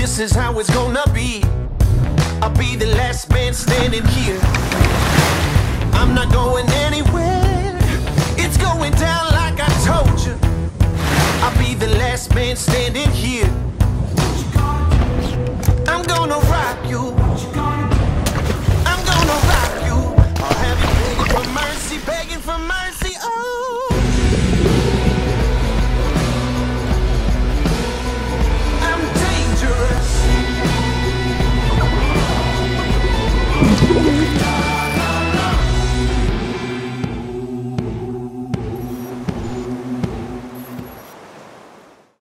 this is how it's gonna be. I'll be the last man standing here. I'm not going anywhere. It's going down like I told you. I'll be the last man standing here. I'm gonna rock you.